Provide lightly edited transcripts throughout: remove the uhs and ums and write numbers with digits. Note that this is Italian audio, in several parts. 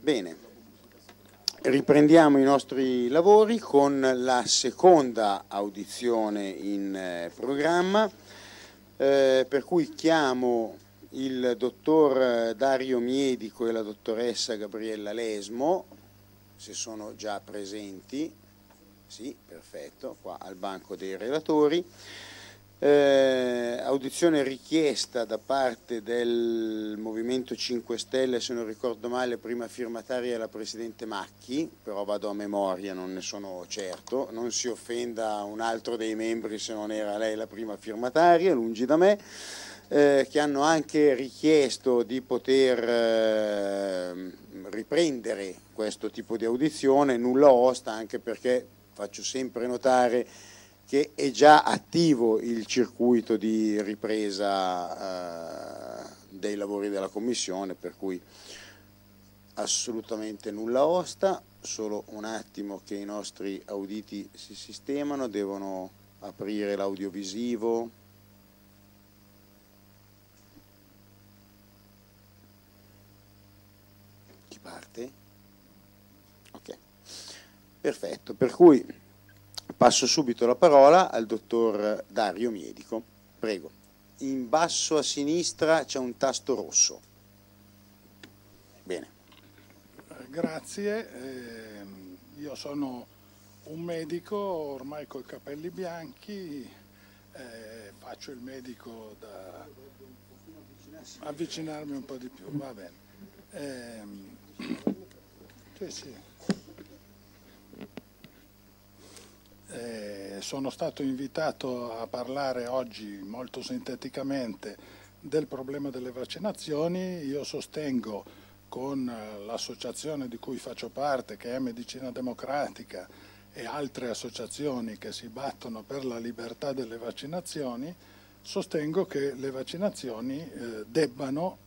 Bene, riprendiamo i nostri lavori con la seconda audizione in programma, per cui chiamo il dottor Dario Miedico e la dottoressa Gabriella Lesmo, se sono già presenti. Sì, perfetto, qua al banco dei relatori. Audizione richiesta da parte del Movimento 5 Stelle, se non ricordo male, prima firmataria è la Presidente Macchi, però vado a memoria, non ne sono certo, non si offenda un altro dei membri se non era lei la prima firmataria, lungi da me, che hanno anche richiesto di poter riprendere questo tipo di audizione, nulla osta, anche perché faccio sempre notare che è già attivo il circuito di ripresa dei lavori della Commissione, per cui assolutamente nulla osta. Solo un attimo che i nostri auditi si sistemano, devono aprire l'audiovisivo. Chi parte? Ok, perfetto, per cui passo subito la parola al dottor Dario Miedico. Prego. In basso a sinistra c'è un tasto rosso. Bene. Grazie. Io sono un medico ormai coi capelli bianchi, faccio il medico da avvicinarmi un po' di più, va bene. Sì. Sono stato invitato a parlare oggi molto sinteticamente del problema delle vaccinazioni. Io sostengo con l'associazione di cui faccio parte, che è Medicina Democratica, e altre associazioni che si battono per la libertà delle vaccinazioni, sostengo che le vaccinazioni debbano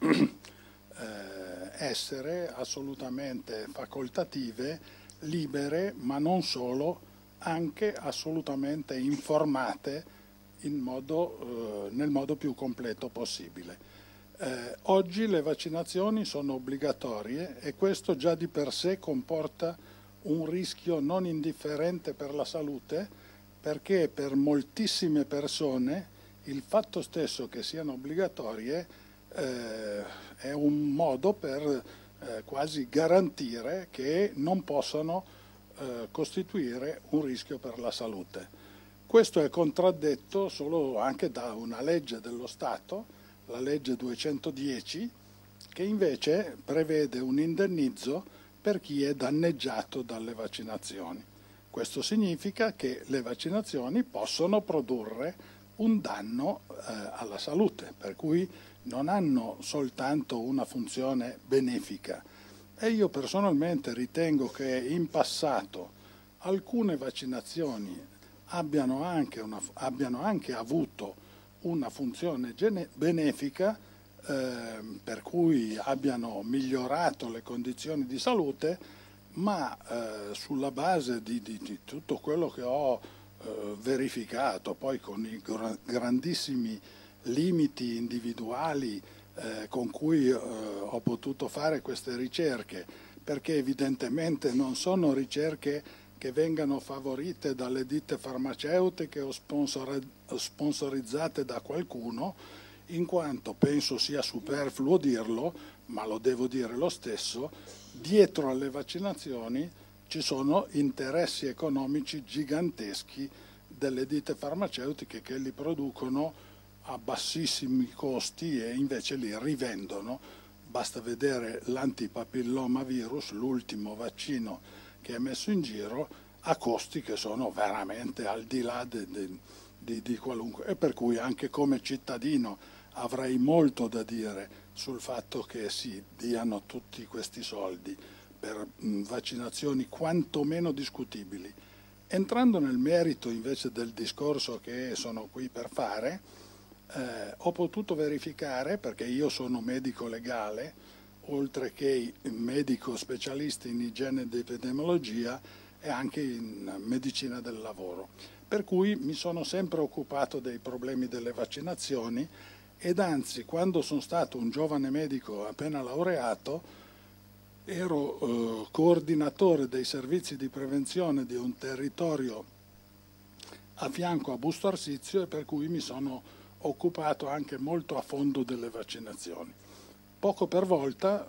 essere assolutamente facoltative, libere, ma non solo, anche assolutamente informate nel modo più completo possibile. Oggi le vaccinazioni sono obbligatorie e questo già di per sé comporta un rischio non indifferente per la salute, perché per moltissime persone il fatto stesso che siano obbligatorie è un modo per quasi garantire che non possano costituire un rischio per la salute. Questo è contraddetto solo anche da una legge dello Stato, la legge 210, che invece prevede un indennizzo per chi è danneggiato dalle vaccinazioni. Questo significa che le vaccinazioni possono produrre un danno alla salute, per cui non hanno soltanto una funzione benefica. E io personalmente ritengo che in passato alcune vaccinazioni abbiano anche avuto una funzione benefica, per cui abbiano migliorato le condizioni di salute, ma sulla base di tutto quello che ho verificato, poi con i grandissimi limiti individuali con cui ho potuto fare queste ricerche, perché evidentemente non sono ricerche che vengano favorite dalle ditte farmaceutiche o sponsorizzate da qualcuno, in quanto penso sia superfluo dirlo, ma lo devo dire lo stesso, dietro alle vaccinazioni ci sono interessi economici giganteschi delle ditte farmaceutiche che li producono a bassissimi costi e invece li rivendono. Basta vedere l'antipapillomavirus, l'ultimo vaccino che è messo in giro, a costi che sono veramente al di là di qualunque, e per cui anche come cittadino avrei molto da dire sul fatto che si diano tutti questi soldi per vaccinazioni quantomeno discutibili. Entrando nel merito invece del discorso che sono qui per fare, ho potuto verificare, perché io sono medico legale, oltre che medico specialista in igiene ed epidemiologia e anche in medicina del lavoro, per cui mi sono sempre occupato dei problemi delle vaccinazioni ed anzi, quando sono stato un giovane medico appena laureato, ero coordinatore dei servizi di prevenzione di un territorio a fianco a Busto Arsizio, e per cui mi sono occupato anche molto a fondo delle vaccinazioni. Poco per volta,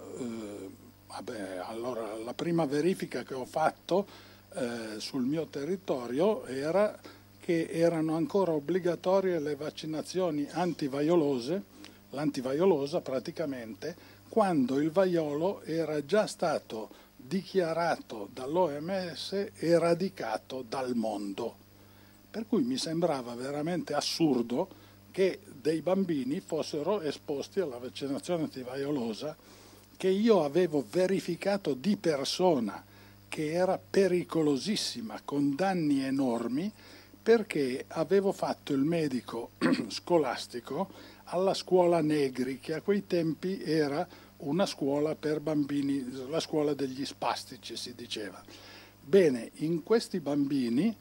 allora la prima verifica che ho fatto sul mio territorio era che erano ancora obbligatorie le vaccinazioni antivaiolose, l'antivaiolosa praticamente, quando il vaiolo era già stato dichiarato dall'OMS eradicato dal mondo. Per cui mi sembrava veramente assurdo che dei bambini fossero esposti alla vaccinazione antivaiolosa, che io avevo verificato di persona che era pericolosissima, con danni enormi, perché avevo fatto il medico scolastico alla scuola Negri, che a quei tempi era una scuola per bambini, la scuola degli spastici si diceva. Bene, in questi bambini,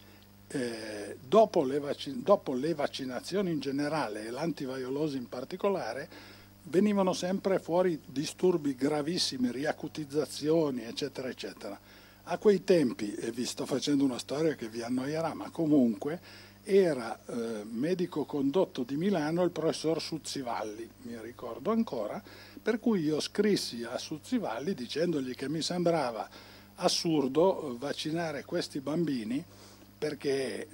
dopo le vaccinazioni in generale e l'antivaiolosi in particolare, venivano sempre fuori disturbi gravissimi, riacutizzazioni, eccetera, eccetera. A quei tempi, e vi sto facendo una storia che vi annoierà, ma comunque, era medico condotto di Milano il professor Suzzivalli, mi ricordo ancora, per cui io scrissi a Suzzivalli dicendogli che mi sembrava assurdo vaccinare questi bambini, perché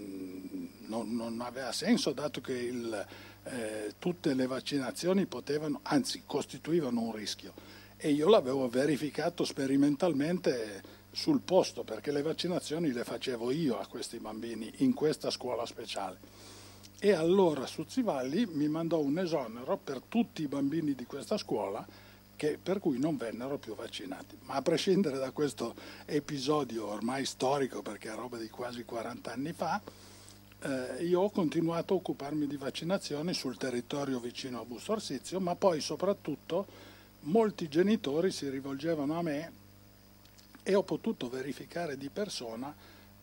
non aveva senso, dato che tutte le vaccinazioni potevano, anzi costituivano un rischio, e io l'avevo verificato sperimentalmente sul posto, perché le vaccinazioni le facevo io a questi bambini in questa scuola speciale. E allora Suzzivalli mi mandò un esonero per tutti i bambini di questa scuola, per cui non vennero più vaccinati. Ma a prescindere da questo episodio ormai storico, perché è roba di quasi 40 anni fa, io ho continuato a occuparmi di vaccinazioni sul territorio vicino a Busto Arsizio, ma poi soprattutto molti genitori si rivolgevano a me e ho potuto verificare di persona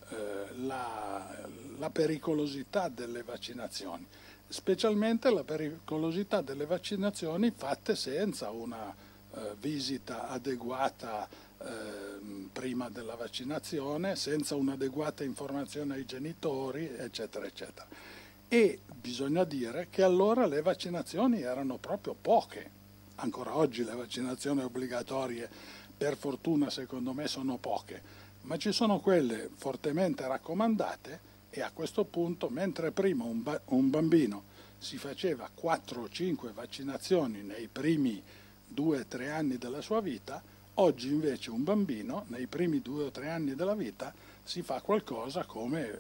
la pericolosità delle vaccinazioni, specialmente la pericolosità delle vaccinazioni fatte senza una visita adeguata prima della vaccinazione, senza un'adeguata informazione ai genitori, eccetera, eccetera. E bisogna dire che allora le vaccinazioni erano proprio poche. Ancora oggi le vaccinazioni obbligatorie, per fortuna, secondo me, sono poche, ma ci sono quelle fortemente raccomandate, e a questo punto, mentre prima un bambino si faceva 4 o 5 vaccinazioni nei primi 2 o 3 anni della sua vita, oggi invece un bambino nei primi 2 o 3 anni della vita si fa qualcosa come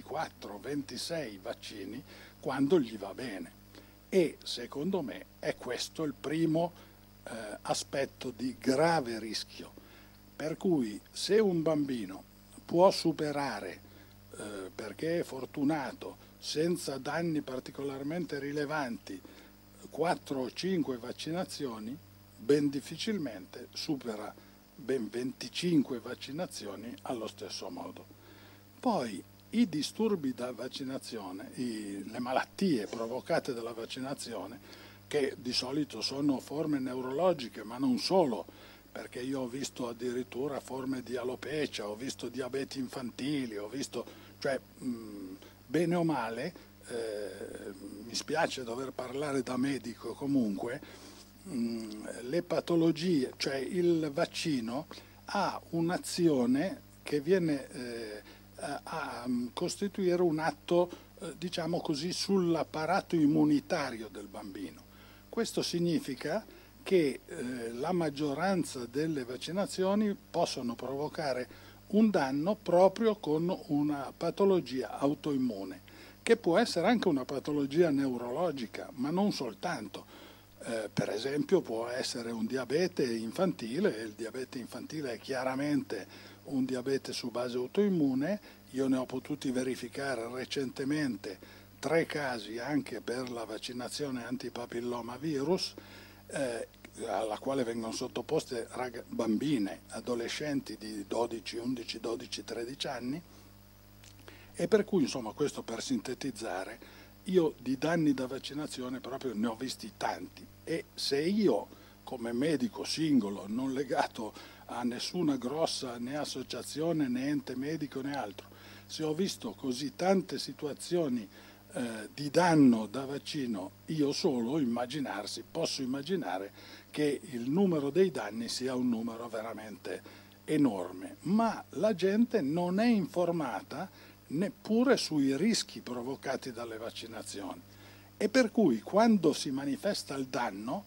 24-26 vaccini quando gli va bene. E secondo me è questo il primo aspetto di grave rischio, per cui se un bambino può superare, perché è fortunato, senza danni particolarmente rilevanti, 4 o 5 vaccinazioni, ben difficilmente supera ben 25 vaccinazioni allo stesso modo. Poi i disturbi da vaccinazione, le malattie provocate dalla vaccinazione, che di solito sono forme neurologiche, ma non solo, perché io ho visto addirittura forme di alopecia, ho visto diabeti infantili, ho visto, cioè bene o male, mi spiace dover parlare da medico comunque, le patologie, cioè il vaccino ha un'azione che viene a costituire un atto, diciamo così, sull'apparato immunitario del bambino. Questo significa che la maggioranza delle vaccinazioni possono provocare un danno proprio con una patologia autoimmune, che può essere anche una patologia neurologica, ma non soltanto. Per esempio può essere un diabete infantile, e il diabete infantile è chiaramente un diabete su base autoimmune. Io ne ho potuti verificare recentemente 3 casi anche per la vaccinazione antipapillomavirus, alla quale vengono sottoposte bambine, adolescenti di 12, 11, 12, 13 anni, e per cui, insomma, questo per sintetizzare, io di danni da vaccinazione proprio ne ho visti tanti, e se io come medico singolo, non legato a nessuna grossa né associazione né ente medico né altro, se ho visto così tante situazioni di danno da vaccino, io solo posso immaginare che il numero dei danni sia un numero veramente enorme, ma la gente non è informata neppure sui rischi provocati dalle vaccinazioni, e per cui quando si manifesta il danno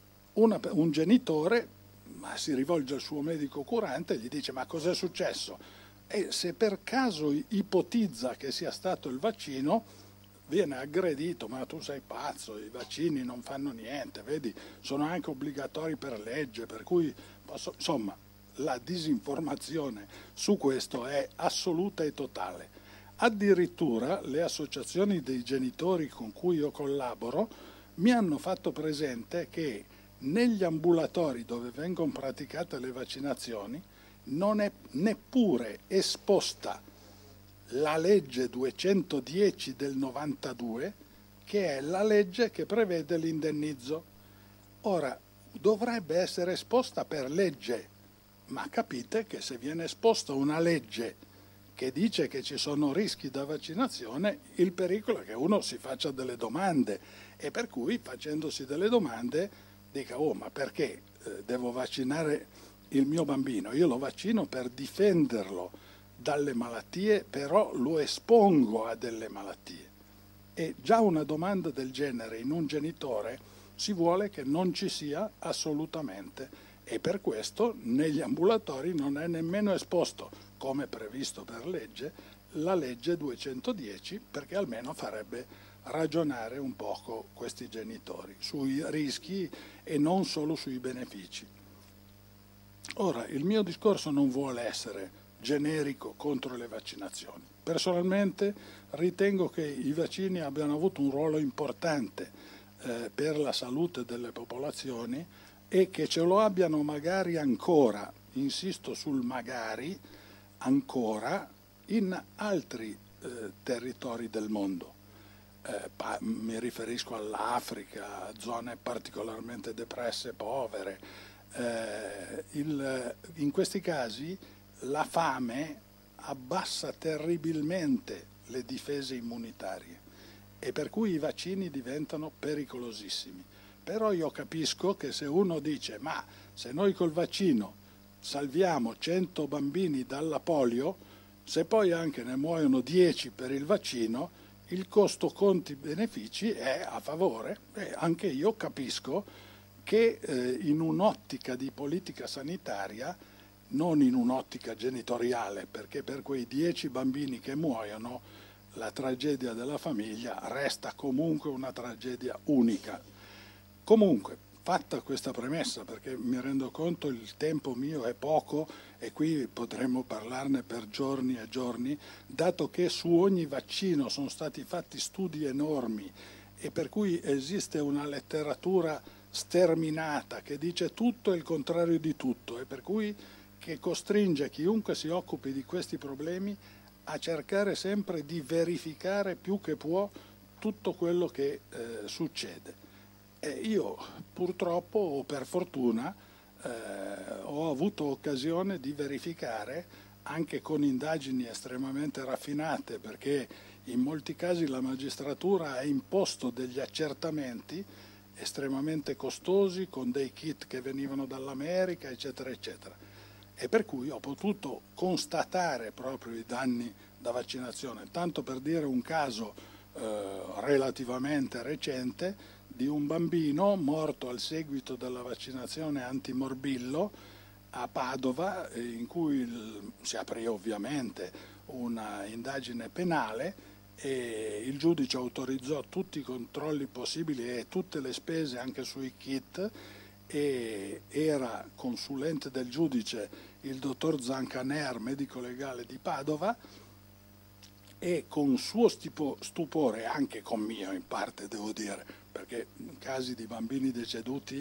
un genitore si rivolge al suo medico curante e gli dice: ma cos'è successo? E se per caso ipotizza che sia stato il vaccino, viene aggredito: ma tu sei pazzo, i vaccini non fanno niente, vedi, sono anche obbligatori per legge, per cui insomma, la disinformazione su questo è assoluta e totale. Addirittura le associazioni dei genitori con cui io collaboro mi hanno fatto presente che negli ambulatori dove vengono praticate le vaccinazioni non è neppure esposta la legge 210 del 92, che è la legge che prevede l'indennizzo. Ora, dovrebbe essere esposta per legge, ma capite che se viene esposta una legge che dice che ci sono rischi da vaccinazione, il pericolo è che uno si faccia delle domande, e per cui, facendosi delle domande, dica: oh, ma perché devo vaccinare il mio bambino? Io lo vaccino per difenderlo dalle malattie, però lo espongo a delle malattie. E già una domanda del genere in un genitore si vuole che non ci sia assolutamente, e per questo negli ambulatori non è nemmeno esposto, come previsto per legge, la legge 210, perché almeno farebbe ragionare un poco questi genitori sui rischi e non solo sui benefici. Ora, il mio discorso non vuole essere generico contro le vaccinazioni. Personalmente ritengo che i vaccini abbiano avuto un ruolo importante per la salute delle popolazioni, e che ce lo abbiano magari ancora, insisto sul magari, ancora in altri territori del mondo. Mi riferisco all'Africa, zone particolarmente depresse, povere. In questi casi la fame abbassa terribilmente le difese immunitarie, e per cui i vaccini diventano pericolosissimi. Però io capisco che se uno dice: ma se noi col vaccino salviamo 100 bambini dalla polio, se poi anche ne muoiono 10 per il vaccino, il costo conti benefici è a favore. E anche io capisco che in un'ottica di politica sanitaria, non in un'ottica genitoriale, perché per quei 10 bambini che muoiono la tragedia della famiglia resta comunque una tragedia unica. Comunque, fatta questa premessa, perché mi rendo conto il tempo mio è poco e qui potremmo parlarne per giorni e giorni, dato che su ogni vaccino sono stati fatti studi enormi, e per cui esiste una letteratura sterminata che dice tutto e il contrario di tutto, e per cui che costringe chiunque si occupi di questi problemi a cercare sempre di verificare più che può tutto quello che succede. E io purtroppo, o per fortuna, ho avuto occasione di verificare, anche con indagini estremamente raffinate, perché in molti casi la magistratura ha imposto degli accertamenti estremamente costosi, con dei kit che venivano dall'America, eccetera, eccetera. E per cui ho potuto constatare proprio i danni da vaccinazione, tanto per dire un caso relativamente recente di un bambino morto al seguito della vaccinazione antimorbillo a Padova, in cui si aprì ovviamente una indagine penale, e il giudice autorizzò tutti i controlli possibili e tutte le spese anche sui kit, e era consulente del giudice il dottor Zancaner, medico legale di Padova, e con suo stupore, anche con mio in parte devo dire, perché in casi di bambini deceduti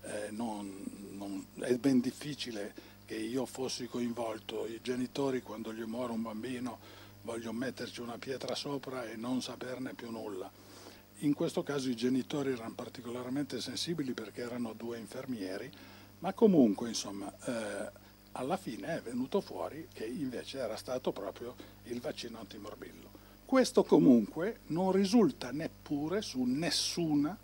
è ben difficile che io fossi coinvolto. I genitori, quando gli muore un bambino, vogliono metterci una pietra sopra e non saperne più nulla. In questo caso i genitori erano particolarmente sensibili perché erano 2 infermieri, ma comunque insomma alla fine è venuto fuori che invece era stato proprio il vaccino antimorbillo. Questo comunque non risulta neppure su nessuna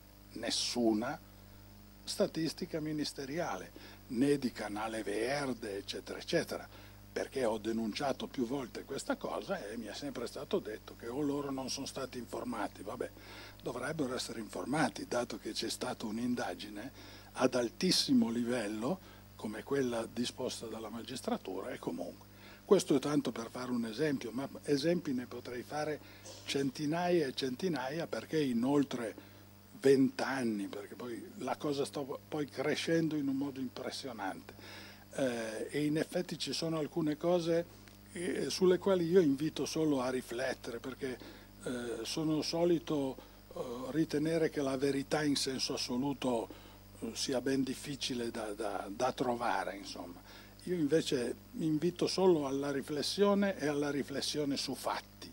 statistica ministeriale, né di Canale Verde, eccetera, eccetera, perché ho denunciato più volte questa cosa e mi è sempre stato detto che o loro non sono stati informati, vabbè, dovrebbero essere informati, dato che c'è stata un'indagine ad altissimo livello, come quella disposta dalla magistratura, e comunque. Questo è tanto per fare un esempio, ma esempi ne potrei fare centinaia e centinaia, perché in oltre 20 anni, perché poi la cosa sta poi crescendo in un modo impressionante, e in effetti ci sono alcune cose sulle quali io invito solo a riflettere, perché sono solito ritenere che la verità in senso assoluto sia ben difficile da trovare, insomma. Io invece invito solo alla riflessione e alla riflessione su fatti.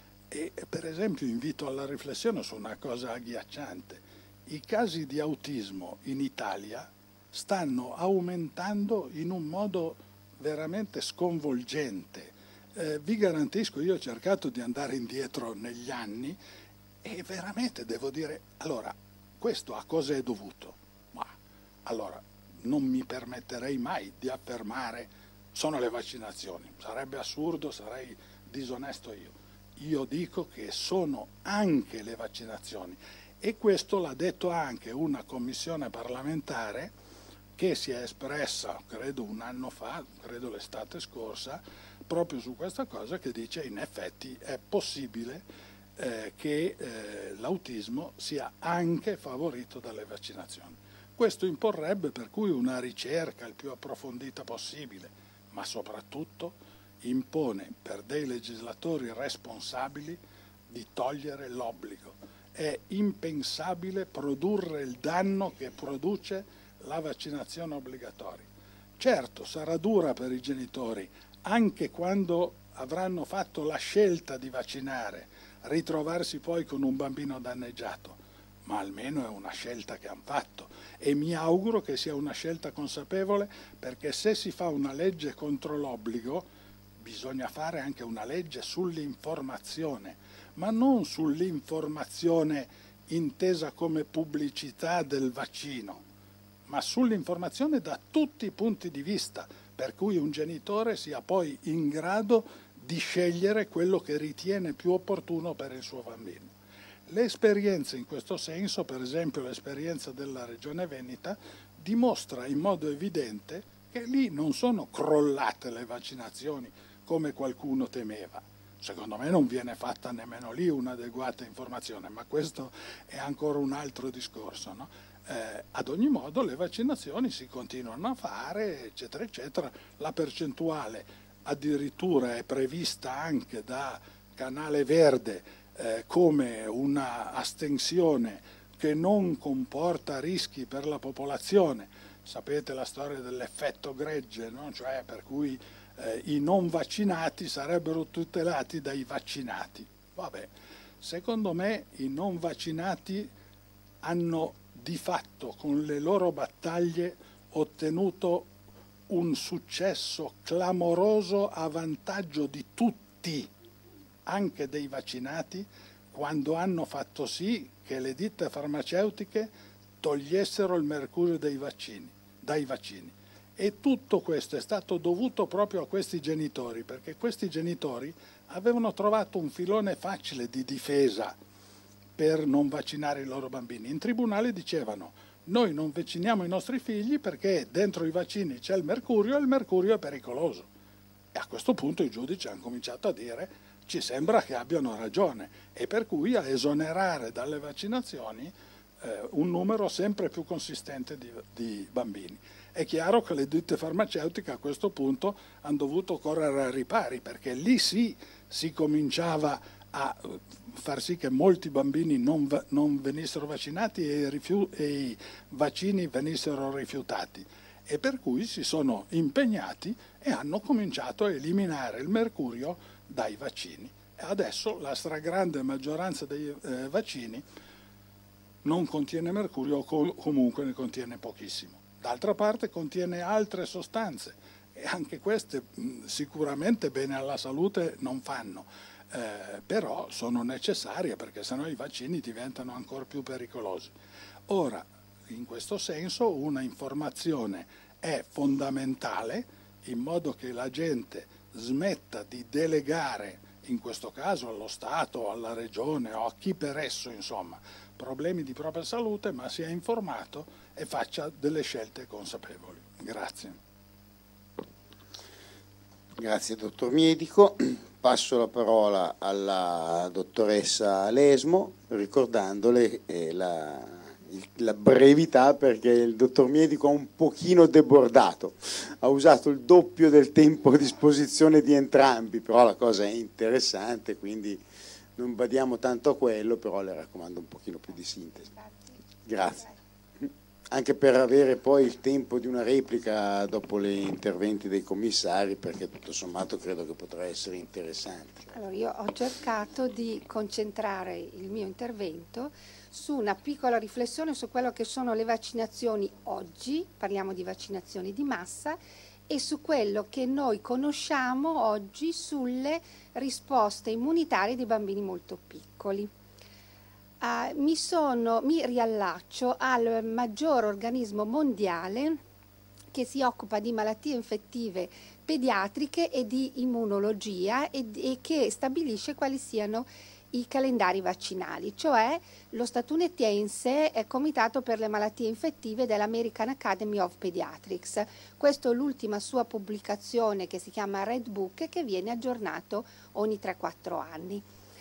E per esempio invito alla riflessione su una cosa agghiacciante. I casi di autismo in Italia stanno aumentando in un modo veramente sconvolgente. Vi garantisco, io ho cercato di andare indietro negli anni e veramente devo dire, allora, questo a cosa è dovuto? Ma allora, non mi permetterei mai di affermare sono le vaccinazioni, sarebbe assurdo, sarei disonesto io. Io dico che sono anche le vaccinazioni, e questo l'ha detto anche una commissione parlamentare che si è espressa, credo un anno fa, credo l'estate scorsa, proprio su questa cosa, che dice in effetti è possibile che l'autismo sia anche favorito dalle vaccinazioni. Questo imporrebbe per cui una ricerca il più approfondita possibile, ma soprattutto impone per dei legislatori responsabili di togliere l'obbligo. È impensabile produrre il danno che produce la vaccinazione obbligatoria. Certo, sarà dura per i genitori, anche quando avranno fatto la scelta di vaccinare, ritrovarsi poi con un bambino danneggiato, ma almeno è una scelta che hanno fatto, e mi auguro che sia una scelta consapevole, perché se si fa una legge contro l'obbligo bisogna fare anche una legge sull'informazione, ma non sull'informazione intesa come pubblicità del vaccino, ma sull'informazione da tutti i punti di vista, per cui un genitore sia poi in grado di scegliere quello che ritiene più opportuno per il suo bambino. Le esperienze in questo senso, per esempio l'esperienza della Regione Veneta, dimostra in modo evidente che lì non sono crollate le vaccinazioni come qualcuno temeva. Secondo me non viene fatta nemmeno lì un'adeguata informazione, ma questo è ancora un altro discorso, no? Ad ogni modo le vaccinazioni si continuano a fare, eccetera, eccetera. La percentuale addirittura è prevista anche da Canale Verde come una astensione che non comporta rischi per la popolazione. Sapete la storia dell'effetto gregge, no? Cioè per cui i non vaccinati sarebbero tutelati dai vaccinati. Vabbè, secondo me i non vaccinati hanno di fatto con le loro battaglie ottenuto un successo clamoroso a vantaggio di tutti, anche dei vaccinati, quando hanno fatto sì che le ditte farmaceutiche togliessero il mercurio dai vaccini. E tutto questo è stato dovuto proprio a questi genitori, perché questi genitori avevano trovato un filone facile di difesa per non vaccinare i loro bambini. In tribunale dicevano: noi non vacciniamo i nostri figli perché dentro i vaccini c'è il mercurio e il mercurio è pericoloso. E a questo punto i giudici hanno cominciato a dire: ci sembra che abbiano ragione, e per cui a esonerare dalle vaccinazioni un numero sempre più consistente di bambini. È chiaro che le ditte farmaceutiche a questo punto hanno dovuto correre ai ripari, perché lì sì si cominciava a far sì che molti bambini non venissero vaccinati e i vaccini venissero rifiutati, e per cui si sono impegnati e hanno cominciato a eliminare il mercurio dai vaccini. E adesso la stragrande maggioranza dei vaccini non contiene mercurio o comunque ne contiene pochissimo. D'altra parte contiene altre sostanze e anche queste sicuramente bene alla salute non fanno, però sono necessarie perché sennò i vaccini diventano ancora più pericolosi. Ora, in questo senso una informazione è fondamentale in modo che la gente smetta di delegare, in questo caso allo Stato, alla Regione o a chi per esso, insomma, problemi di propria salute, ma sia informato e faccia delle scelte consapevoli. Grazie. Grazie dottor Miedico. Passo la parola alla dottoressa Lesmo, ricordandole la brevità, perché il dottor Miedico ha un pochino debordato, ha usato il doppio del tempo a disposizione di entrambi, però la cosa è interessante, quindi non badiamo tanto a quello, però le raccomando un pochino più di sintesi. Grazie. Anche per avere poi il tempo di una replica dopo gli interventi dei commissari, perché tutto sommato credo che potrà essere interessante. Allora, io ho cercato di concentrare il mio intervento su una piccola riflessione su quello che sono le vaccinazioni oggi, parliamo di vaccinazioni di massa, e su quello che noi conosciamo oggi sulle risposte immunitarie dei bambini molto piccoli. Mi riallaccio al maggior organismo mondiale che si occupa di malattie infettive pediatriche e di immunologia e che stabilisce quali siano i calendari vaccinali, cioè lo statunitense Comitato per le malattie infettive dell'American Academy of Pediatrics. Questa è l'ultima sua pubblicazione che si chiama Red Book e che viene aggiornato ogni 3-4 anni.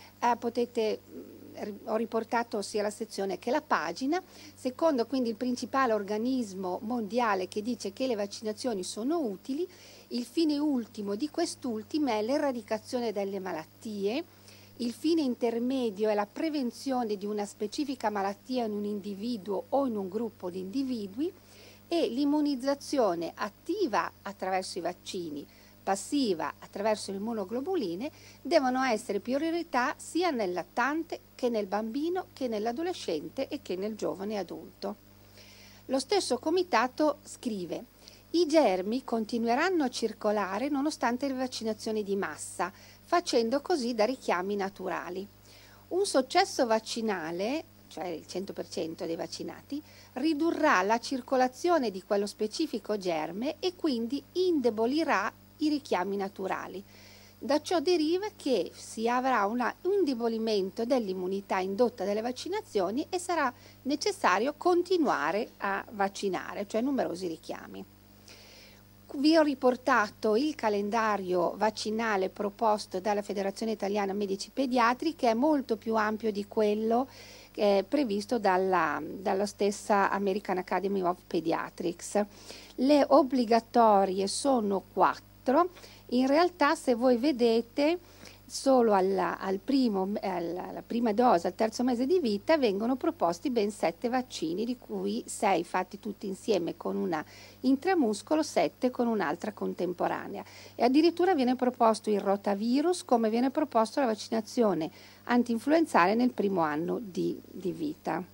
Ho riportato sia la sezione che la pagina. Secondo quindi il principale organismo mondiale che dice che le vaccinazioni sono utili, il fine ultimo di quest'ultime è l'eradicazione delle malattie, il fine intermedio è la prevenzione di una specifica malattia in un individuo o in un gruppo di individui e l'immunizzazione attiva attraverso i vaccini, passiva attraverso le immunoglobuline, devono essere priorità sia nel lattante che nel bambino, che nell'adolescente e che nel giovane adulto. Lo stesso comitato scrive: i germi continueranno a circolare nonostante le vaccinazioni di massa, facendo così da richiami naturali. Un successo vaccinale, cioè il 100% dei vaccinati, ridurrà la circolazione di quello specifico germe e quindi indebolirà i richiami naturali. Da ciò deriva che si avrà un indebolimento dell'immunità indotta dalle vaccinazioni e sarà necessario continuare a vaccinare, cioè numerosi richiami. Vi ho riportato il calendario vaccinale proposto dalla Federazione Italiana Medici Pediatri, che è molto più ampio di quello previsto dalla stessa American Academy of Pediatrics. Le obbligatorie sono 4. In realtà, se voi vedete, solo alla prima dose, al terzo mese di vita, vengono proposti ben 7 vaccini, di cui 6 fatti tutti insieme con una intramuscolo, 7 con un'altra contemporanea. E addirittura viene proposto il rotavirus, come viene proposto la vaccinazione antinfluenzale nel primo anno di vita.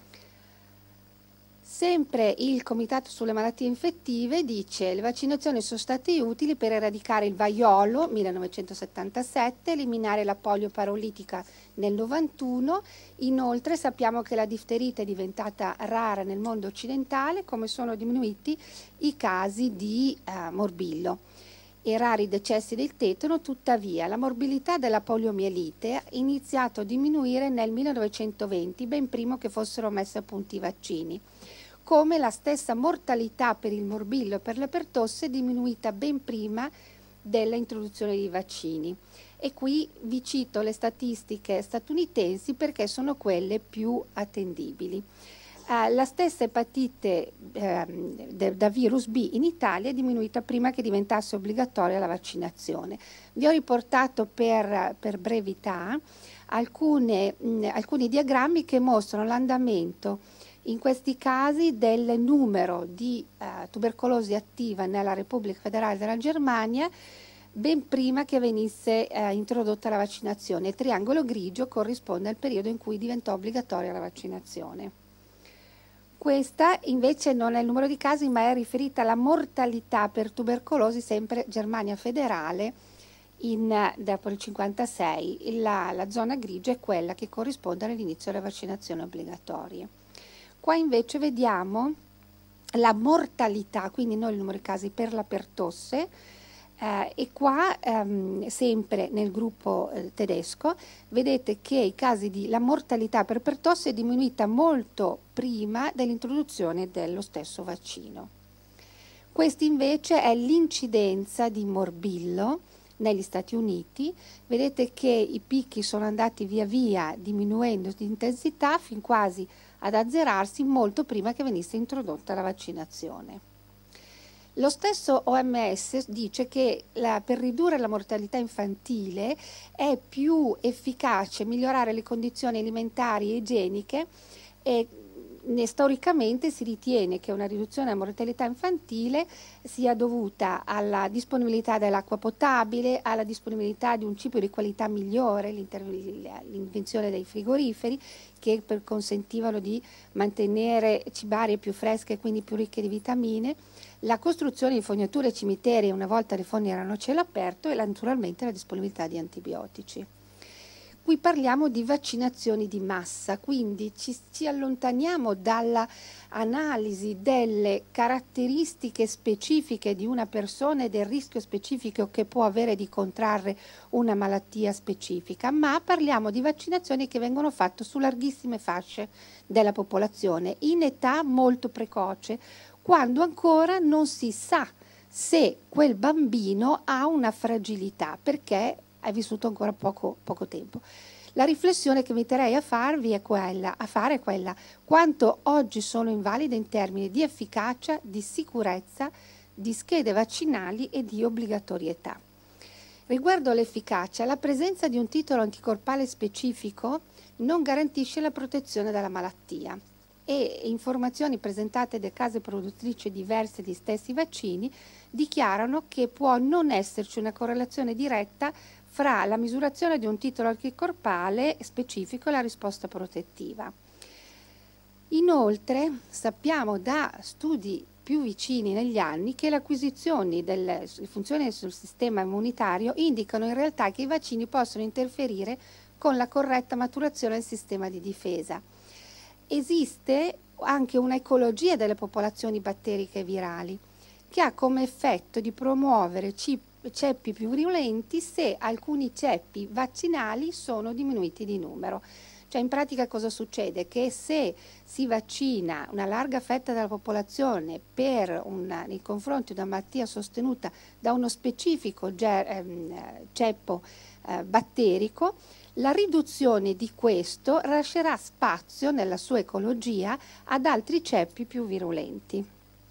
Sempre il Comitato sulle malattie infettive dice: le vaccinazioni sono state utili per eradicare il vaiolo 1977, eliminare la polio parolitica nel 91, inoltre sappiamo che la difterite è diventata rara nel mondo occidentale, come sono diminuiti i casi di morbillo e rari decessi del tetano. Tuttavia la morbilità della poliomielite ha iniziato a diminuire nel 1920, ben prima che fossero messi a punto i vaccini, come la stessa mortalità per il morbillo e per la pertosse è diminuita ben prima della introduzione dei vaccini. E qui vi cito le statistiche statunitensi perché sono quelle più attendibili. La stessa epatite da virus B in Italia è diminuita prima che diventasse obbligatoria la vaccinazione. Vi ho riportato per brevità alcuni diagrammi che mostrano l'andamento in questi casi del numero di tubercolosi attiva nella Repubblica Federale della Germania ben prima che venisse introdotta la vaccinazione. Il triangolo grigio corrisponde al periodo in cui diventò obbligatoria la vaccinazione. Questa invece non è il numero di casi, ma è riferita alla mortalità per tubercolosi, sempre Germania federale, dopo il 56. La zona grigia è quella che corrisponde all'inizio delle vaccinazioni obbligatorie. Qua invece vediamo la mortalità, quindi non il numero di casi per la pertosse, e qua sempre nel gruppo tedesco vedete che la mortalità per pertosse è diminuita molto prima dell'introduzione dello stesso vaccino. Questa invece è l'incidenza di morbillo negli Stati Uniti. Vedete che i picchi sono andati via via diminuendo di intensità fin quasi ad azzerarsi molto prima che venisse introdotta la vaccinazione. Lo stesso OMS dice che per ridurre la mortalità infantile è più efficace migliorare le condizioni alimentari e igieniche, e storicamente si ritiene che una riduzione della mortalità infantile sia dovuta alla disponibilità dell'acqua potabile, alla disponibilità di un cibo di qualità migliore, l'invenzione dei frigoriferi che consentivano di mantenere cibarie più fresche e quindi più ricche di vitamine, la costruzione di fognature e cimiteri una volta le fogne erano a cielo aperto, e naturalmente la disponibilità di antibiotici. Qui parliamo di vaccinazioni di massa, quindi ci allontaniamo dall'analisi delle caratteristiche specifiche di una persona e del rischio specifico che può avere di contrarre una malattia specifica, ma parliamo di vaccinazioni che vengono fatte su larghissime fasce della popolazione in età molto precoce, quando ancora non si sa se quel bambino ha una fragilità, perché è vissuto ancora poco tempo. La riflessione che inviterei a fare è quella: quanto oggi sono invalide in termini di efficacia, di sicurezza, di schede vaccinali e di obbligatorietà. Riguardo l'efficacia, la presenza di un titolo anticorpale specifico non garantisce la protezione dalla malattia, e informazioni presentate da case produttrici diverse di stessi vaccini dichiarano che può non esserci una correlazione diretta fra la misurazione di un titolo anticorpale specifico e la risposta protettiva. Inoltre sappiamo da studi più vicini negli anni che le acquisizioni delle funzioni sul sistema immunitario indicano in realtà che i vaccini possono interferire con la corretta maturazione del sistema di difesa. Esiste anche un'ecologia delle popolazioni batteriche e virali che ha come effetto di promuovere ceppi più virulenti se alcuni ceppi vaccinali sono diminuiti di numero. Cioè, in pratica cosa succede? Che se si vaccina una larga fetta della popolazione nei confronti di una malattia sostenuta da uno specifico ceppo batterico, la riduzione di questo lascerà spazio nella sua ecologia ad altri ceppi più virulenti.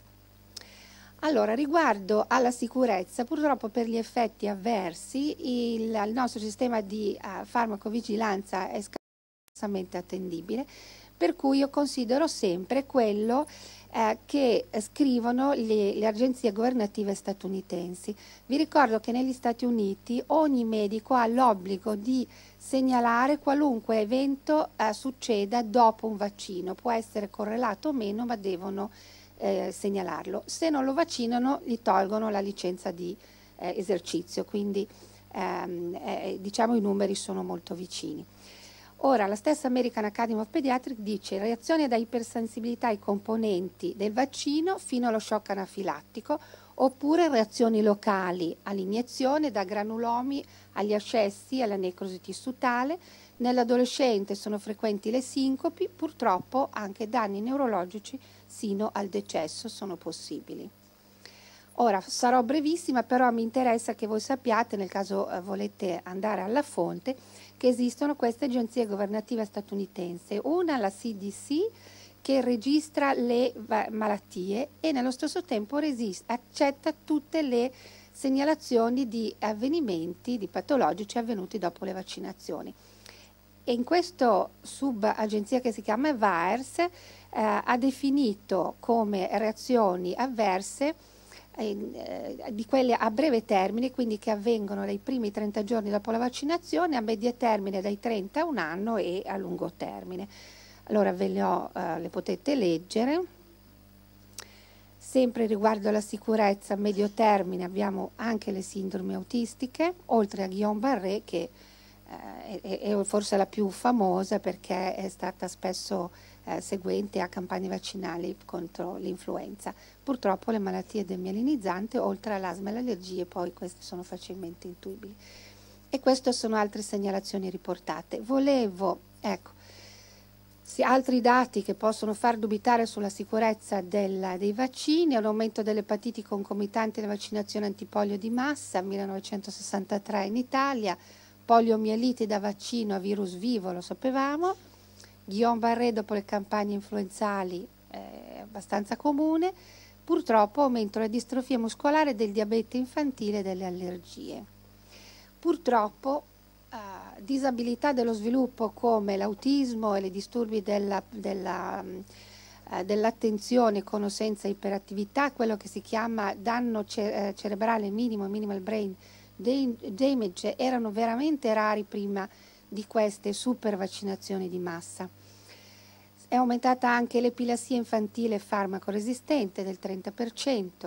Allora, riguardo alla sicurezza, purtroppo per gli effetti avversi il nostro sistema di farmacovigilanza è scarsamente attendibile, per cui io considero sempre quello che scrivono le agenzie governative statunitensi. Vi ricordo che negli Stati Uniti ogni medico ha l'obbligo di segnalare qualunque evento succeda dopo un vaccino, può essere correlato o meno, ma devono segnalarlo. Se non lo vaccinano gli tolgono la licenza di esercizio, quindi diciamo i numeri sono molto vicini. Ora, la stessa American Academy of Pediatrics dice: reazioni da ipersensibilità ai componenti del vaccino fino allo shock anafilattico, oppure reazioni locali all'iniezione, da granulomi agli ascessi, alla necrosi tissutale. Nell'adolescente sono frequenti le sincopi, purtroppo anche danni neurologici sino al decesso sono possibili. Ora sarò brevissima, però mi interessa che voi sappiate, nel caso volete andare alla fonte, che esistono queste agenzie governative statunitensi, una la CDC che registra le malattie e nello stesso tempo accetta tutte le segnalazioni di avvenimenti di patologici avvenuti dopo le vaccinazioni. E in questa subagenzia che si chiama VAERS ha definito come reazioni avverse di quelle a breve termine, quindi che avvengono dai primi 30 giorni dopo la vaccinazione, a medio termine dai 30 a un anno e a lungo termine. Allora le potete leggere. Sempre riguardo alla sicurezza a medio termine abbiamo anche le sindromi autistiche, oltre a Guillain-Barré che è forse la più famosa perché è stata spesso seguente a campagne vaccinali contro l'influenza. Purtroppo le malattie demyelinizzanti, oltre all'asma e all'allergie, poi queste sono facilmente intuibili. E queste sono altre segnalazioni riportate. Altri dati che possono far dubitare sulla sicurezza dei vaccini: un aumento delle epatiti concomitanti alla vaccinazione antipolio di massa, 1963 in Italia, poliomielite da vaccino a virus vivo, lo sapevamo, Guillain-Barré dopo le campagne influenzali è abbastanza comune, purtroppo aumento della distrofia muscolare, del diabete infantile e delle allergie. Purtroppo disabilità dello sviluppo come l'autismo e i disturbi dell'attenzione con o senza iperattività, quello che si chiama danno cerebrale minimo, minimal brain damage, erano veramente rari prima di queste super vaccinazioni di massa. È aumentata anche l'epilessia infantile farmaco-resistente del 30%.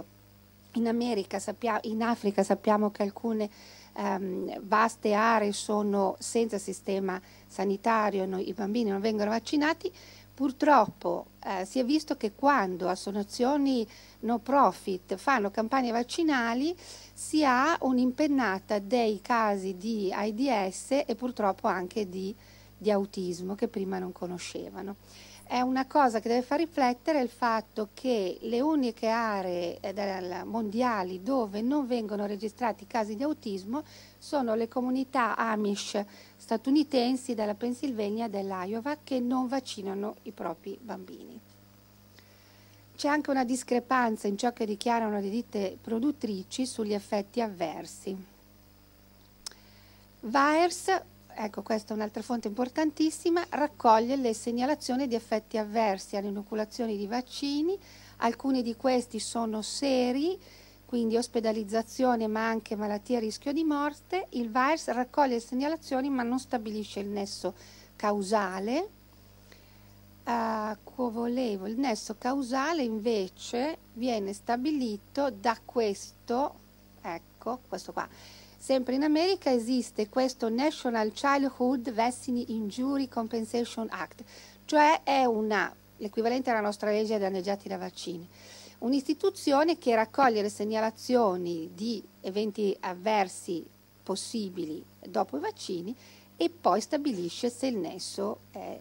In Africa sappiamo che alcune vaste aree sono senza sistema sanitario, i bambini non vengono vaccinati. Purtroppo si è visto che quando associazioni no profit fanno campagne vaccinali si ha un'impennata dei casi di AIDS e purtroppo anche di autismo che prima non conoscevano. È una cosa che deve far riflettere il fatto che le uniche aree mondiali dove non vengono registrati casi di autismo sono le comunità Amish statunitensi della Pennsylvania e dell'Iowa che non vaccinano i propri bambini. C'è anche una discrepanza in ciò che dichiarano le ditte produttrici sugli effetti avversi. VAERS, ecco, questa è un'altra fonte importantissima, raccoglie le segnalazioni di effetti avversi alle inoculazioni di vaccini. Alcuni di questi sono seri, quindi ospedalizzazione ma anche malattie a rischio di morte. Il VAERS raccoglie le segnalazioni ma non stabilisce il nesso causale. Il nesso causale invece viene stabilito da questo, ecco, questo qua. Sempre in America esiste questo National Childhood Vaccine Injury Compensation Act, cioè è l'equivalente alla nostra legge danneggiati da vaccini, un'istituzione che raccoglie le segnalazioni di eventi avversi possibili dopo i vaccini e poi stabilisce se il nesso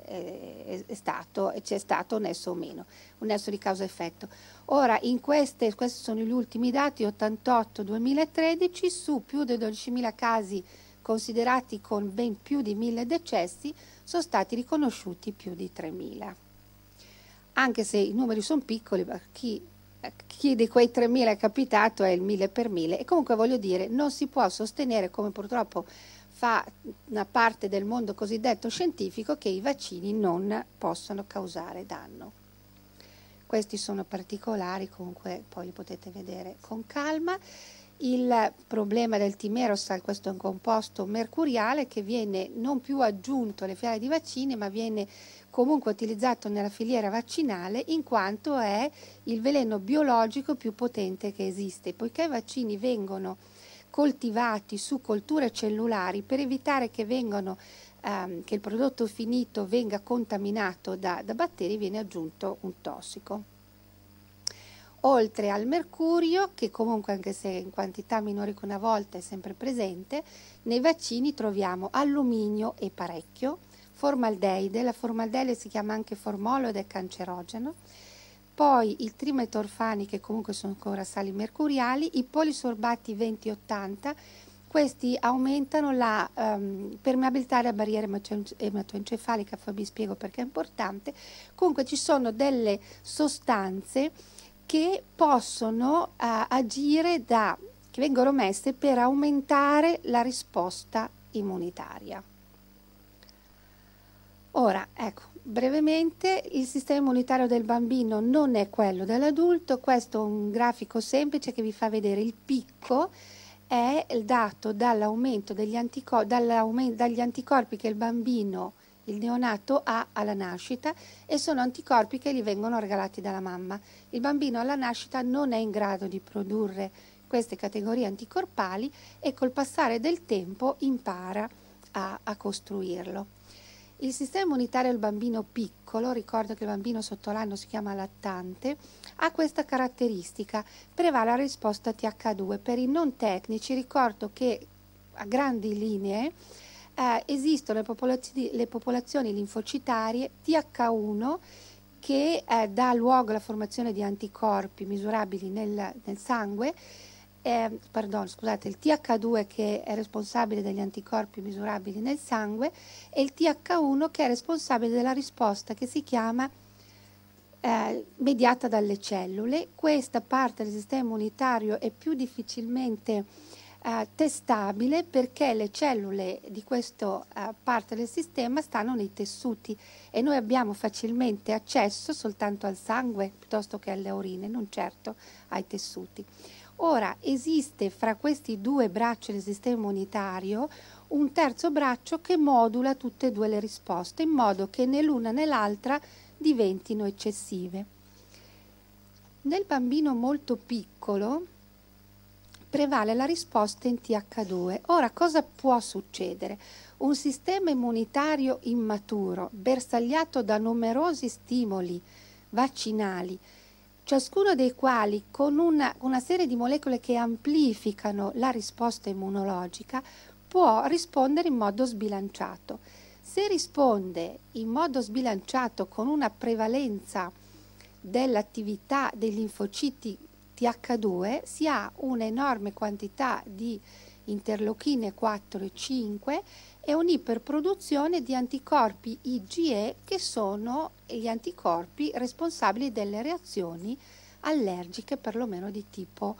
c'è stato un nesso o meno, un nesso di causa-effetto. Ora, questi sono gli ultimi dati, 88-2013, su più di 12.000 casi considerati con ben più di 1.000 decessi, sono stati riconosciuti più di 3.000. Anche se i numeri sono piccoli, chi di quei 3.000 è capitato è il 1.000 per 1.000, e comunque voglio dire, non si può sostenere, come purtroppo fa una parte del mondo cosiddetto scientifico, che i vaccini non possono causare danno. Questi sono particolari, comunque poi li potete vedere con calma. Il problema del timerosal, questo è un composto mercuriale che viene non più aggiunto alle fiale di vaccini, ma viene comunque utilizzato nella filiera vaccinale in quanto è il veleno biologico più potente che esiste, poiché i vaccini vengono coltivati su colture cellulari per evitare che il prodotto finito venga contaminato da batteri, viene aggiunto un tossico. Oltre al mercurio, che comunque anche se in quantità minori che una volta è sempre presente, nei vaccini troviamo alluminio e parecchio, formaldeide, la formaldeide si chiama anche formolo ed è cancerogeno, poi il trimetorfani, che comunque sono ancora sali mercuriali, i polisorbati 20-80, questi aumentano la permeabilità della barriera ematoencefalica, poi vi spiego perché è importante. Comunque ci sono delle sostanze che possono agire che vengono messe per aumentare la risposta immunitaria. Ora, ecco, brevemente, il sistema immunitario del bambino non è quello dell'adulto. Questo è un grafico semplice che vi fa vedere il picco, è dato dall'aumento dagli anticorpi che il bambino il neonato ha alla nascita e sono anticorpi che gli vengono regalati dalla mamma. Il bambino alla nascita non è in grado di produrre queste categorie anticorpali e col passare del tempo impara a costruirlo. Il sistema immunitario del bambino piccolo, ricordo che il bambino sotto l'anno si chiama lattante, ha questa caratteristica: prevale la risposta TH2. Per i non tecnici ricordo che a grandi linee esistono le popolazioni linfocitarie TH1 che dà luogo alla formazione di anticorpi misurabili nel sangue, il TH2 che è responsabile degli anticorpi misurabili nel sangue e il TH1 che è responsabile della risposta che si chiama mediata dalle cellule. Questa parte del sistema immunitario è più difficilmente testabile perché le cellule di questa parte del sistema stanno nei tessuti e noi abbiamo facilmente accesso soltanto al sangue piuttosto che alle urine, non certo ai tessuti. Ora, esiste fra questi due bracci del sistema immunitario un terzo braccio che modula tutte e due le risposte in modo che né l'una né l'altra diventino eccessive. Nel bambino molto piccolo prevale la risposta in TH2. Ora, cosa può succedere? Un sistema immunitario immaturo, bersagliato da numerosi stimoli vaccinali, ciascuno dei quali con una serie di molecole che amplificano la risposta immunologica, può rispondere in modo sbilanciato. Se risponde in modo sbilanciato con una prevalenza dell'attività dei linfociti TH2, si ha un'enorme quantità di interleuchine 4 e 5 e un'iperproduzione di anticorpi IgE che sono gli anticorpi responsabili delle reazioni allergiche perlomeno di tipo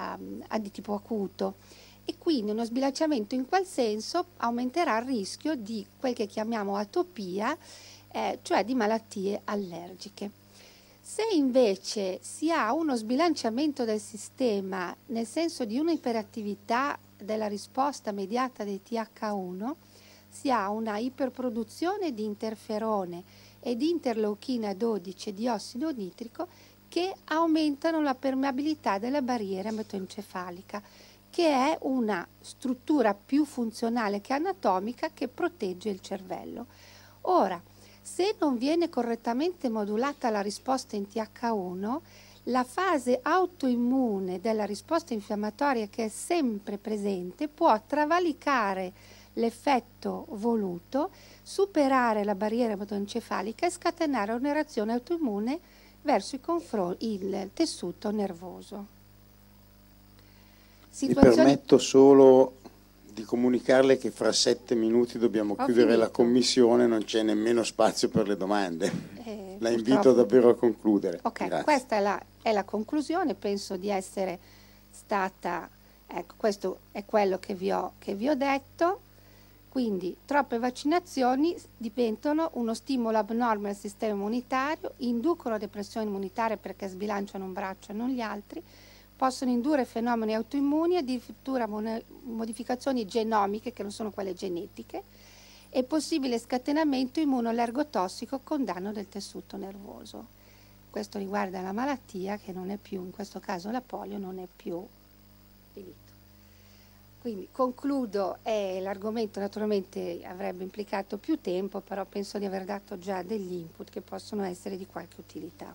acuto. E quindi uno sbilanciamento in quel senso aumenterà il rischio di quel che chiamiamo atopia, cioè di malattie allergiche. Se invece si ha uno sbilanciamento del sistema nel senso di un'iperattività della risposta mediata dei TH1, si ha una iperproduzione di interferone e di interleuchina 12 e di ossido nitrico che aumentano la permeabilità della barriera ematoencefalica, che è una struttura più funzionale che anatomica che protegge il cervello. Ora, se non viene correttamente modulata la risposta in TH1, la fase autoimmune della risposta infiammatoria, che è sempre presente, può travalicare l'effetto voluto, superare la barriera ematoencefalica e scatenare una reazione autoimmune verso il tessuto nervoso. Mi permetto solo di comunicarle che fra 7 minuti dobbiamo chiudere la commissione, non c'è nemmeno spazio per le domande. La invito davvero a concludere. Ok, grazie. Questa è la conclusione, penso di essere stata, ecco, questo è quello che vi ho detto. Quindi troppe vaccinazioni diventano uno stimolo abnorme al sistema immunitario, inducono depressione immunitaria perché sbilanciano un braccio e non gli altri, possono indurre fenomeni autoimmuni, addirittura modificazioni genomiche che non sono quelle genetiche, e possibile scatenamento immunolergotossico con danno del tessuto nervoso. Questo riguarda la malattia che non è più, in questo caso la polio, non è più finito. Quindi concludo, l'argomento naturalmente avrebbe implicato più tempo, però penso di aver dato già degli input che possono essere di qualche utilità.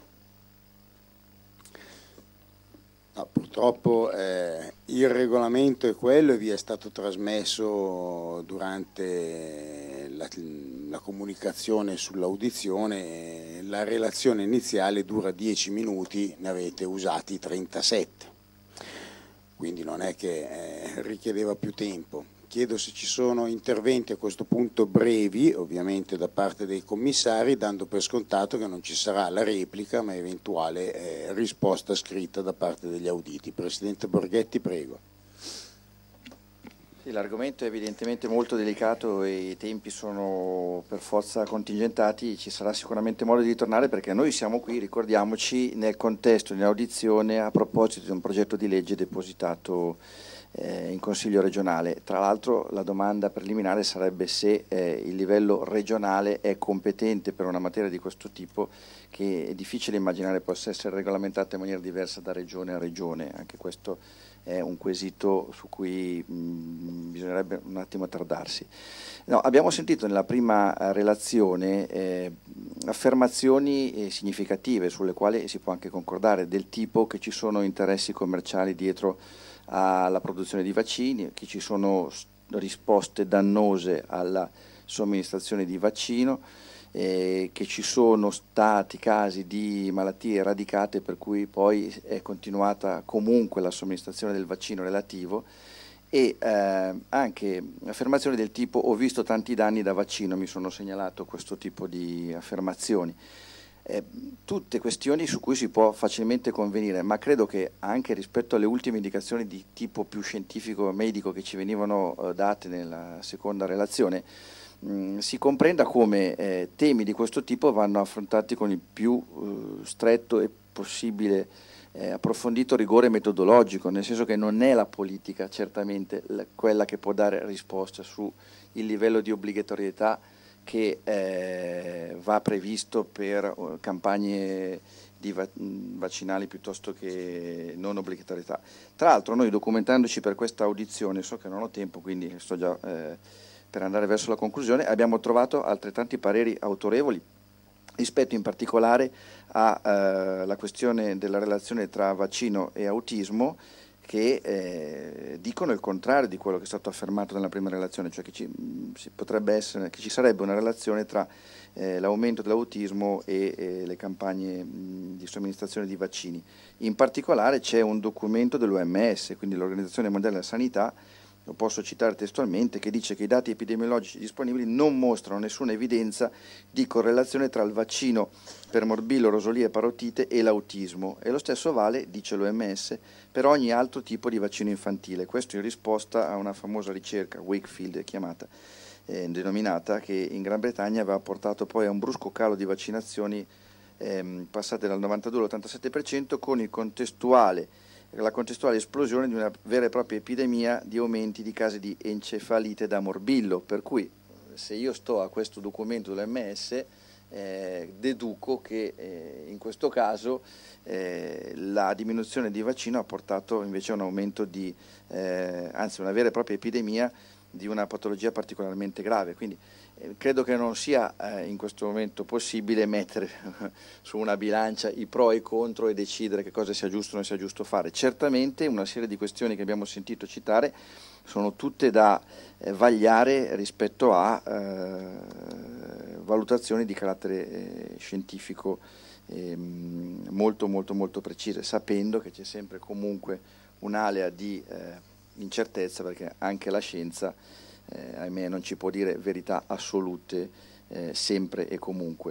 No, purtroppo il regolamento è quello e vi è stato trasmesso durante la comunicazione sull'audizione. La relazione iniziale dura 10 minuti, ne avete usati 37. Quindi non è che richiedeva più tempo. Chiedo se ci sono interventi a questo punto brevi, ovviamente da parte dei commissari, dando per scontato che non ci sarà la replica, ma eventuale risposta scritta da parte degli auditi. Presidente Borghetti, prego. Sì, l'argomento è evidentemente molto delicato e i tempi sono per forza contingentati, ci sarà sicuramente modo di ritornare perché noi siamo qui, ricordiamoci, nel contesto di un'audizione a proposito di un progetto di legge depositato in Consiglio regionale. Tra l'altro la domanda preliminare sarebbe se il livello regionale è competente per una materia di questo tipo, che è difficile immaginare possa essere regolamentata in maniera diversa da regione a regione. Anche questo è un quesito su cui bisognerebbe un attimo attardarsi. No, abbiamo sentito nella prima relazione affermazioni significative sulle quali si può anche concordare, del tipo che ci sono interessi commerciali dietro alla produzione di vaccini, che ci sono risposte dannose alla somministrazione di vaccino, che ci sono stati casi di malattie eradicate per cui poi è continuata comunque la somministrazione del vaccino relativo, e anche affermazioni del tipo ho visto tanti danni da vaccino, mi sono segnalato questo tipo di affermazioni. Tutte questioni su cui si può facilmente convenire, ma credo che anche rispetto alle ultime indicazioni di tipo più scientifico e medico che ci venivano date nella seconda relazione, si comprenda come temi di questo tipo vanno affrontati con il più stretto e possibile approfondito rigore metodologico, nel senso che non è la politica certamente quella che può dare risposta sul livello di obbligatorietà che va previsto per campagne vaccinali piuttosto che non obbligatorietà. Tra l'altro noi, documentandoci per questa audizione, so che non ho tempo, quindi sto già per andare verso la conclusione, abbiamo trovato altrettanti pareri autorevoli rispetto in particolare alla questione della relazione tra vaccino e autismo, che dicono il contrario di quello che è stato affermato nella prima relazione, cioè che ci sarebbe una relazione tra l'aumento dell'autismo e le campagne di somministrazione di vaccini. In particolare c'è un documento dell'OMS, quindi l'Organizzazione Mondiale della Sanità, lo posso citare testualmente, che dice che i dati epidemiologici disponibili non mostrano nessuna evidenza di correlazione tra il vaccino per morbillo, rosolia e parotite e l'autismo, e lo stesso vale, dice l'OMS, per ogni altro tipo di vaccino infantile. Questo in risposta a una famosa ricerca, Wakefield chiamata, denominata, che in Gran Bretagna aveva portato poi a un brusco calo di vaccinazioni passate dal 92 all'87%, con la contestuale esplosione di una vera e propria epidemia di aumenti di casi di encefalite da morbillo, per cui se io sto a questo documento dell'OMS deduco che in questo caso la diminuzione di vaccino ha portato invece a un aumento anzi una vera e propria epidemia di una patologia particolarmente grave. Quindi credo che non sia in questo momento possibile mettere su una bilancia i pro e i contro e decidere che cosa sia giusto o non sia giusto fare. Certamente una serie di questioni che abbiamo sentito citare sono tutte da vagliare rispetto a valutazioni di carattere scientifico molto molto molto precise, sapendo che c'è sempre comunque un'alea di incertezza, perché anche la scienza ahimè non ci può dire verità assolute sempre e comunque.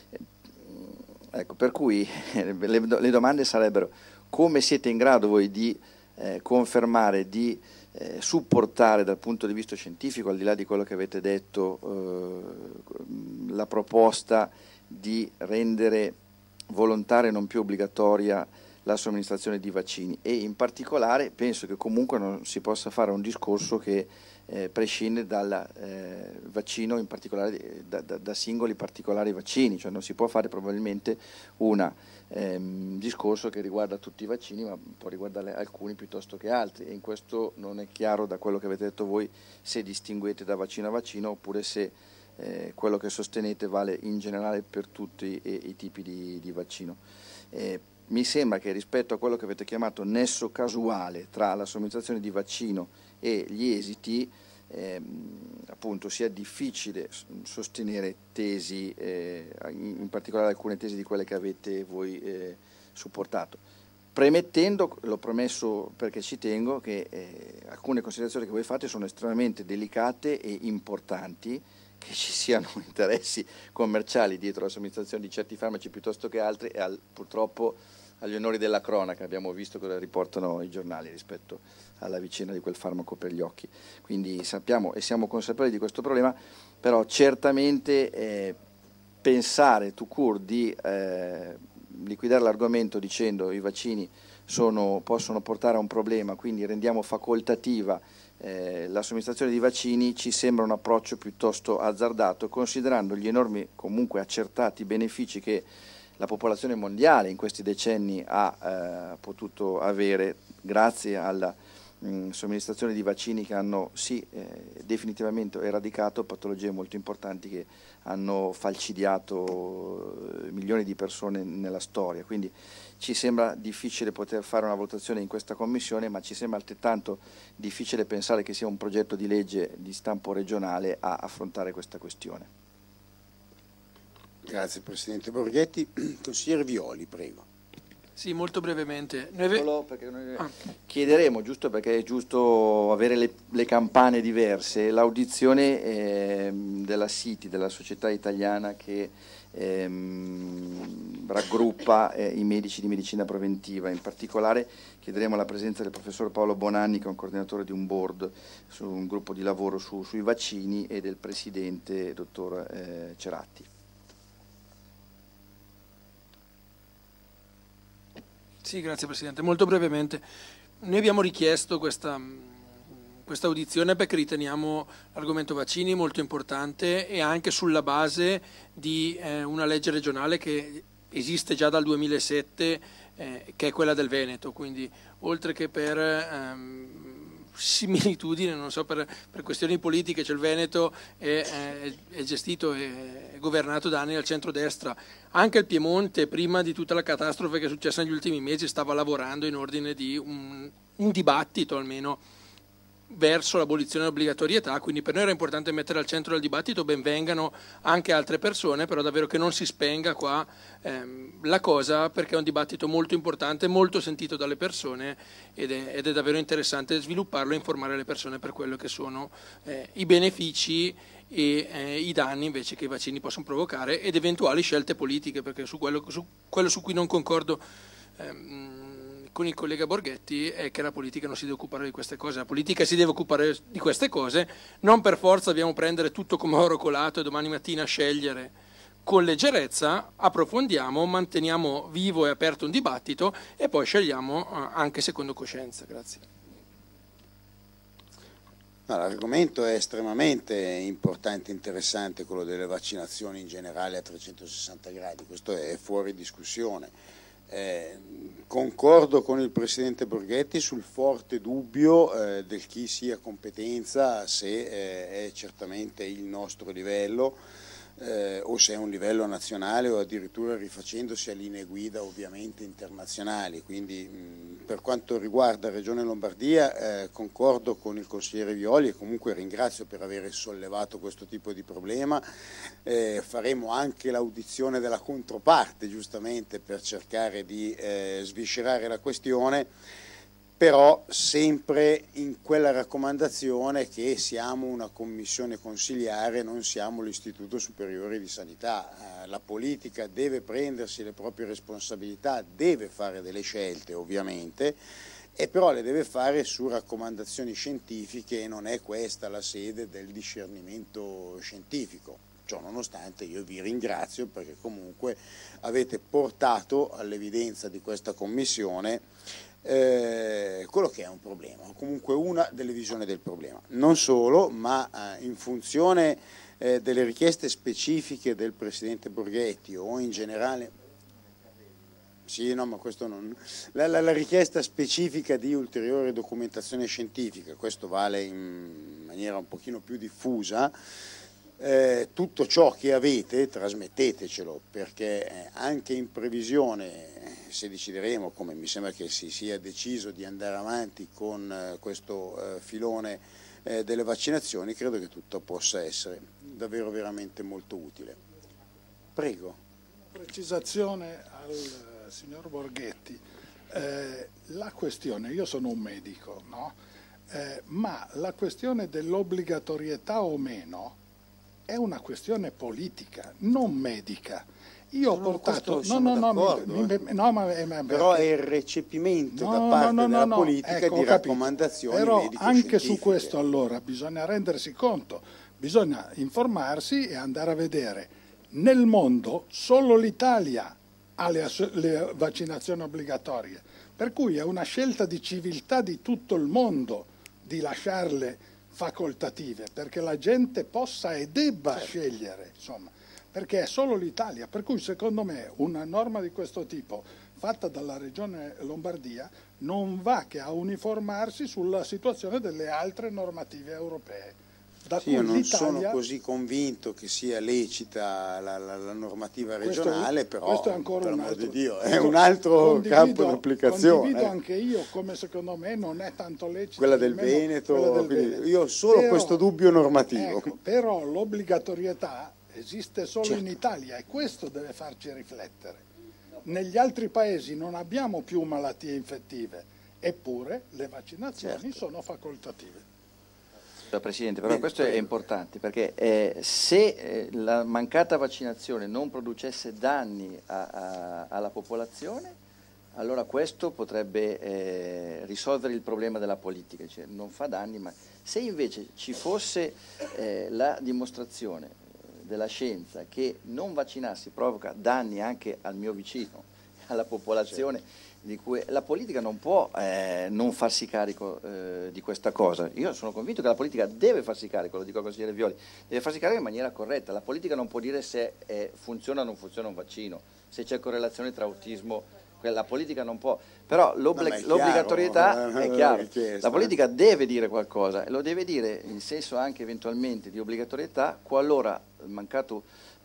Ecco, per cui le domande sarebbero: come siete in grado voi di confermare, di supportare dal punto di vista scientifico, al di là di quello che avete detto, la proposta di rendere volontaria e non più obbligatoria la somministrazione di vaccini? E in particolare penso che comunque non si possa fare un discorso che prescinde dal vaccino, in particolare da singoli particolari vaccini, cioè non si può fare probabilmente un discorso che riguarda tutti i vaccini, ma può riguardare alcuni piuttosto che altri, e in questo non è chiaro da quello che avete detto voi se distinguete da vaccino a vaccino oppure se quello che sostenete vale in generale per tutti i tipi di vaccino. Mi sembra che rispetto a quello che avete chiamato nesso casuale tra la somministrazione di vaccino e gli esiti, appunto sia difficile sostenere tesi, in particolare alcune tesi di quelle che avete voi supportato. Premettendo, l'ho promesso perché ci tengo, che alcune considerazioni che voi fate sono estremamente delicate e importanti, che ci siano interessi commerciali dietro la somministrazione di certi farmaci piuttosto che altri, e purtroppo agli onori della cronaca abbiamo visto cosa riportano i giornali rispetto alla vicenda di quel farmaco per gli occhi. Quindi sappiamo e siamo consapevoli di questo problema, però certamente pensare tout court di liquidare l'argomento dicendo i vaccini possono portare a un problema, quindi rendiamo facoltativa la somministrazione di vaccini, ci sembra un approccio piuttosto azzardato, considerando gli enormi, comunque accertati benefici che la popolazione mondiale in questi decenni ha potuto avere grazie alla somministrazione di vaccini che hanno definitivamente eradicato patologie molto importanti che hanno falcidiato milioni di persone nella storia. Quindi ci sembra difficile poter fare una valutazione in questa commissione, ma ci sembra altrettanto difficile pensare che sia un progetto di legge di stampo regionale a affrontare questa questione. Grazie Presidente Borghetti. Consigliere Violi, prego. Sì, molto brevemente. Perché noi chiederemo, giusto perché è giusto avere le campane diverse, l'audizione della SITI, della società italiana che raggruppa i medici di medicina preventiva. In particolare chiederemo la presenza del professor Paolo Bonanni, che è un coordinatore di un board su un gruppo di lavoro sui vaccini, e del presidente dottor Ceratti. Sì, grazie Presidente. Molto brevemente, noi abbiamo richiesto questa audizione perché riteniamo l'argomento vaccini molto importante, e anche sulla base di una legge regionale che esiste già dal 2007, che è quella del Veneto, quindi oltre che per similitudine, non so, per questioni politiche, cioè il Veneto è gestito e governato da anni dal centrodestra. Anche il Piemonte, prima di tutta la catastrofe che è successa negli ultimi mesi, stava lavorando in ordine di un dibattito almeno verso l'abolizione dell'obbligatorietà, quindi per noi era importante mettere al centro del dibattito. Ben vengano anche altre persone, però davvero che non si spenga qua la cosa, perché è un dibattito molto importante, molto sentito dalle persone, ed è davvero interessante svilupparlo e informare le persone per quello che sono i benefici e i danni invece che i vaccini possono provocare, ed eventuali scelte politiche, perché su quello su cui non concordo con il collega Borghetti è che la politica non si deve occupare di queste cose. La politica si deve occupare di queste cose, non per forza dobbiamo prendere tutto come oro colato e domani mattina scegliere. Con leggerezza approfondiamo, manteniamo vivo e aperto un dibattito e poi scegliamo anche secondo coscienza. Grazie. L'argomento è estremamente importante e interessante, quello delle vaccinazioni in generale a 360 gradi, questo è fuori discussione. Concordo con il Presidente Borghetti sul forte dubbio del chi sia competenza, se è certamente il nostro livello o se è un livello nazionale, o addirittura rifacendosi a linee guida ovviamente internazionali. Quindi per quanto riguarda Regione Lombardia concordo con il consigliere Violi, e comunque ringrazio per aver sollevato questo tipo di problema. Faremo anche l'audizione della controparte, giustamente, per cercare di sviscerare la questione, però sempre in quella raccomandazione che siamo una commissione consiliare, non siamo l'Istituto Superiore di Sanità. La politica deve prendersi le proprie responsabilità, deve fare delle scelte ovviamente, e però le deve fare su raccomandazioni scientifiche, e non è questa la sede del discernimento scientifico. Ciò nonostante io vi ringrazio perché comunque avete portato all'evidenza di questa commissione quello che è un problema, o comunque una delle visioni del problema. Non solo, ma in funzione delle richieste specifiche del Presidente Borghetti, o in generale, sì, no, ma questo non, la richiesta specifica di ulteriore documentazione scientifica, questo vale in maniera un pochino più diffusa. Tutto ciò che avete trasmettetecelo, perché anche in previsione, se decideremo, come mi sembra che si sia deciso, di andare avanti con questo filone delle vaccinazioni, credo che tutto possa essere davvero veramente molto utile. Prego. Precisazione al signor Borghetti. La questione, io sono un medico, no? Ma la questione dell'obbligatorietà o meno è una questione politica, non medica. Io ho portato... Però è il recepimento da parte della politica, ecco, di raccomandazioni medico-scientifiche. Però anche su questo allora bisogna rendersi conto, bisogna informarsi e andare a vedere. Nel mondo solo l'Italia ha le vaccinazioni obbligatorie. Per cui è una scelta di civiltà di tutto il mondo di lasciarle facoltative, perché la gente possa e debba scegliere, insomma, perché è solo l'Italia. Per cui secondo me una norma di questo tipo fatta dalla Regione Lombardia non va che a uniformarsi sulla situazione delle altre normative europee. Sì, io non sono così convinto che sia lecita la normativa regionale, però questo è ancora per un amor altro, di Dio, è un altro campo di applicazione. Condivido anche io, come secondo me non è tanto lecita quella del Veneto, quella del Veneto. Io ho solo questo dubbio normativo. Ecco, però l'obbligatorietà esiste solo certo. in Italia e questo deve farci riflettere. Negli altri paesi non abbiamo più malattie infettive, eppure le vaccinazioni sono facoltative. Presidente, però questo è importante perché se la mancata vaccinazione non producesse danni alla popolazione, allora questo potrebbe risolvere il problema della politica, cioè non fa danni, ma se invece ci fosse la dimostrazione della scienza che non vaccinarsi provoca danni anche al mio vicino, alla popolazione, di cui la politica non può non farsi carico di questa cosa. Io sono convinto che la politica deve farsi carico, lo dico al consigliere Violi, deve farsi carico in maniera corretta. La politica non può dire se funziona o non funziona un vaccino, se c'è correlazione tra autismo, la politica non può, però l'obbligatorietà è chiaro, la politica deve dire qualcosa e lo deve dire in senso anche eventualmente di obbligatorietà qualora la mancata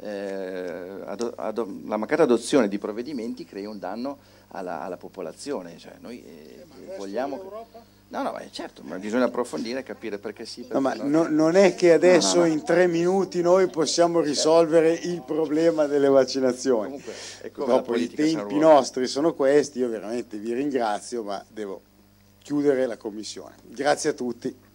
adozione di provvedimenti crei un danno alla popolazione, cioè noi vogliamo... No, certo, ma bisogna approfondire e capire perché sì. Perché no, ma non è che adesso in 3 minuti noi possiamo risolvere il problema delle vaccinazioni. Comunque, dopo i tempi nostri sono questi, io veramente vi ringrazio, ma devo chiudere la commissione. Grazie a tutti.